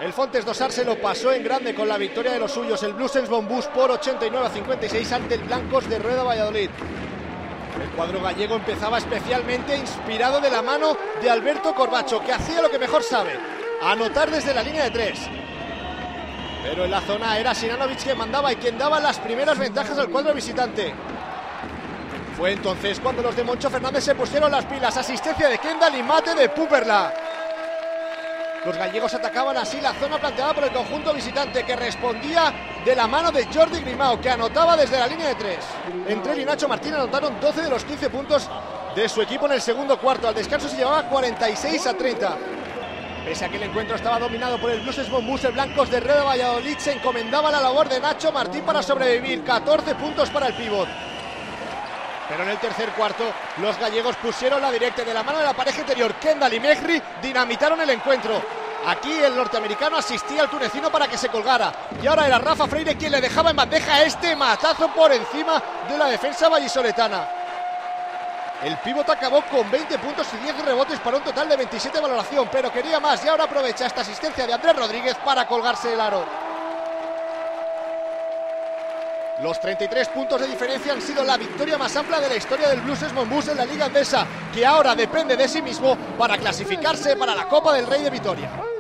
El Fontes Dosar se lo pasó en grande con la victoria de los suyos, el Bluesens Bombús, por 89-56 ante el Blancos de Rueda Valladolid. El cuadro gallego empezaba especialmente inspirado de la mano de Alberto Corbacho, que hacía lo que mejor sabe, anotar desde la línea de 3. Pero en la zona era Sinanovic quien mandaba y quien daba las primeras ventajas al cuadro visitante. Fue entonces cuando los de Moncho Fernández se pusieron las pilas. Asistencia de Kendall y mate de Puperla. Los gallegos atacaban así la zona planteada por el conjunto visitante, que respondía de la mano de Jordi Grimao, que anotaba desde la línea de 3. Entre él y Nacho Martín anotaron 12 de los 15 puntos de su equipo en el segundo cuarto. Al descanso se llevaba 46-30. Pese a que el encuentro estaba dominado por el Bluesens Bombús, el Blancos de Rueda Valladolid se encomendaba la labor de Nacho Martín para sobrevivir. 14 puntos para el pívot. Pero en el tercer cuarto los gallegos pusieron la directa de la mano de la pareja interior. Kendall y Mejri dinamitaron el encuentro. Aquí el norteamericano asistía al tunecino para que se colgara. Y ahora era Rafa Freire quien le dejaba en bandeja este matazo por encima de la defensa vallisoletana. El pívot acabó con 20 puntos y 10 rebotes para un total de 27 de valoración, pero quería más y ahora aprovecha esta asistencia de Andrés Rodríguez para colgarse el aro. Los 33 puntos de diferencia han sido la victoria más amplia de la historia del Bluesens Bombús en la Liga Endesa, que ahora depende de sí mismo para clasificarse para la Copa del Rey de Vitoria.